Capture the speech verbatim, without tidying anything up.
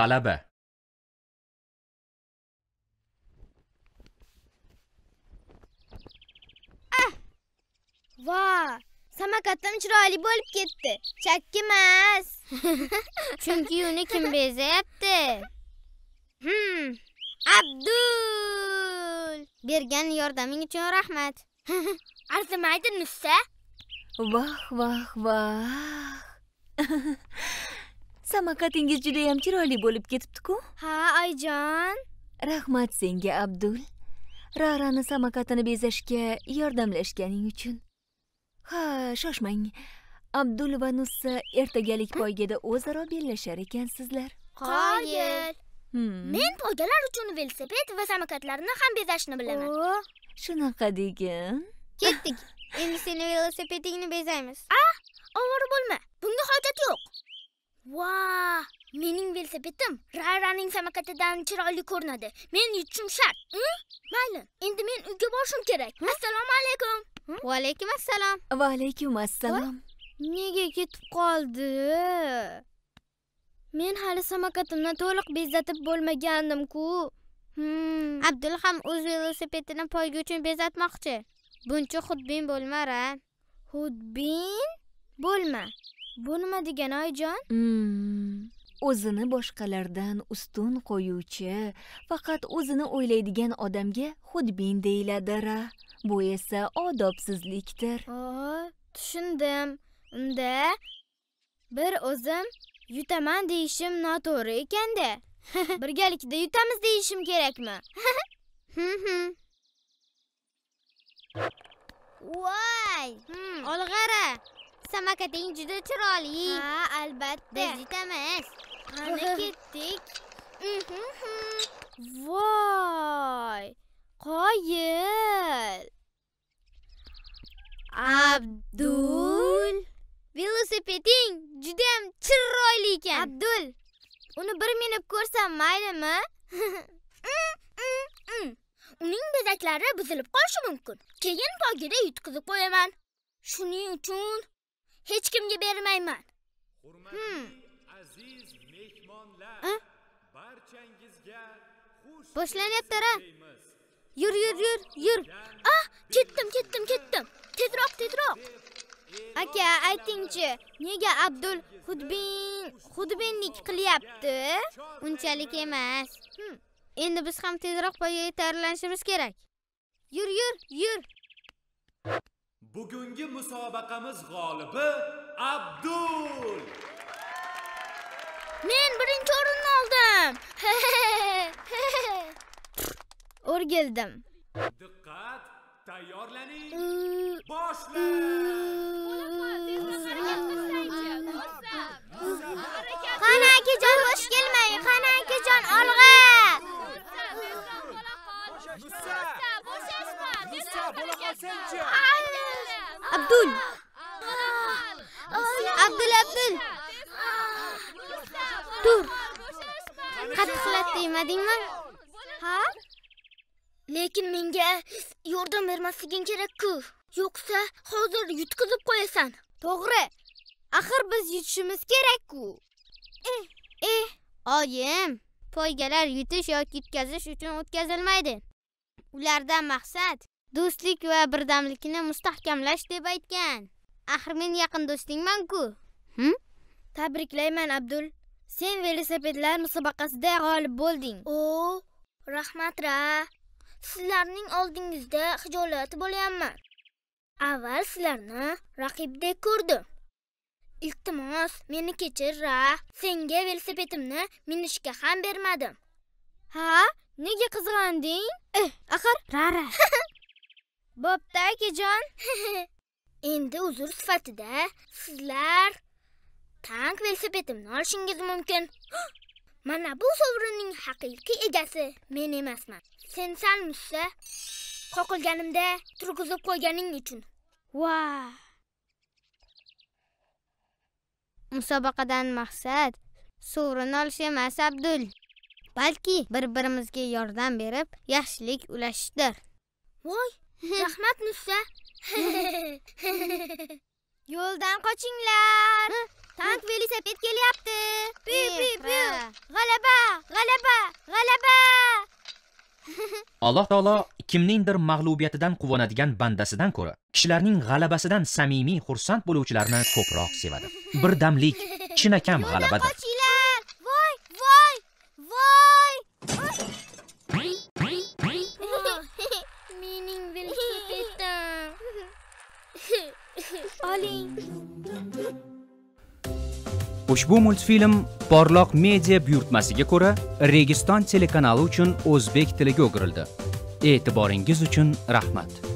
g'alaba. Va, samokatim chiroyli bo'lib ketdi. Chakki emas. Chunki uni kim bezayapti? Hmm. Abdul! Bergan yordaming uchun rahmat. Arzimaydi Nussa. Vah, vah, vah. Samokatingiz juda ham chiroyli bo'lib ketibdi-ku. Ha, Ayjon. Rahmat senga, Abdul. Rarani samokatini bezashga yordamlashganing uchun. Ha, shoshmang. Abdul va Nussa ertagalik poygada o'zaro bellashar ekansizlar. Qoyil. Hmm. Men poygalar uchun velosiped va samokatlarni ham bezashni bilaman. Shunaqa degin. Ketdik. Endi seni velosipedingni bezaymiz. Ah, ovora bo'lma. Bunga hojat yo'q. Vau, mening velosipedim Raraning samokatidan chiroyli ko'rinadi. Men yutishim shart. Mayli, endi men uyga borishim kerak. Assalomu alaykum. Va alaykum assalom. Va alaykum assalom. Nega ketib qoldi? Men hali samokatimni to'liq bezatib bo'lmagandim-ku. Hmm. Abdul ham o'z velosipedini poyga uchun bezatmoqchi. Buncha xudbin bo'lma-ra. Xudbin? Bo'lma. Bu nima degani, Ayjon? Hmm. O'zini boshqalardan ustun qo'yuvchi, faqat o'zini o'ylaydigan odamga xudbin deyiladi-ra. Bu esa odobsizlikdir. Oh, tushundim. Unda bir o'zim yutaman deyishim noto'g'ri ekan-da. Birgalikda yutamiz deyishim kerakmi? Voy! Olg'ara. Samokating juda chiroyli. Ha, albatta. Biz yutamiz. Qani ketdik. Voy! Qoyil. Abdul, velosipeding juda ham chiroyli ekan. Abdul, uni bir minib ko'rsam maylimi? Uning bezaklari buzilib qolishi mumkin. Keyin poygada yutqizib qo'yaman. Shuning uchun hech kimga bermayman. Hurmatli aziz mehmonlar, barchangizga xush Boshlanyapti-ra. Yur, yur, yur, yur. Ah, ketdim, ketdim, ketdim. Tezroq, tezroq. Aka, aytingchi, nega Abdul xudbin, xudbinlik qilyapti? Unchalik emas. Endi biz ham tezroq poygaga tayyorlanishimiz kerak. Yur, yur, yur. Bugungi musobaqamiz g'olibi Abdul. Men birinchi o'rinni oldim. O'rgildim. Diqqat, tayyorlaning. Boshlang. Qani akajon, bosh kelmang. Qani akajon, olg'a. Nussa, Nussa, bo'la qolsangchi. Abdul. Abdul, Abdul. Tur. Qattiqlat demadingmi? Ha? Lekin menga yordam bermasliging kerak-ku. Yo'qsa hozir yutqizib qo'yasan. To'g'ri. Axir biz yutishimiz kerak-ku. Eh, eh, oyim, poygalar yutish yoki yutkazish uchun o'tkazilmaydi. Ulardan maqsad do'stlik va birdamlikni mustahkamlash deb aytgan. Axir men yaqin do'stingman-ku. Hm? Tabriklayman, Abdul. Sen velosipedlar musobaqasida g'olib bo'lding. O, rahmat-ra. Sizlarning oldingizda xijolat bo'lyapman. Avval sizlarni raqibdek ko'rdim. Iltimos, meni kechir-ra. Senga velosipedimni minishga ham bermadim. Ha? Nega qizg'anding? Eh, axir Rara. Bo'pti, akajon. Endi uzr sifatida sizlar tank velosipedimni olishingiz mumkin. Mana bu sovrinning haqiqiy egasi men emasman. Sen salmussa qoqilganimda turg'izib qo'yganing uchun. Vay! Musobaqadan maqsad sovrin olish emas, Abdul. Balki bir-birimizga yordam berib, yaxshilik ulashishdir. Voy, rahmat Nussa. Yo'ldan qochinglar. Tank velosiped kelyapti. Piu piu piu. G'alaba, g'alaba, g'alaba. Alloh taolo kimningdir mag'lubiyatidan quvonadigan bandasidan ko'ra, kishilarning g'alabasidan samimiy xursand bo'luvchilarni ko'proq sevadi. Birdamlik chinakam g'alabadir. Qochinglar. Voy, voy, voy. Mening velosipedim. Oling. Ushbu multfilm Porloq media buyurtmasiga ko'ra Registon telekanali uchun o'zbek tiliga o'girildi. E'tiboringiz uchun rahmat.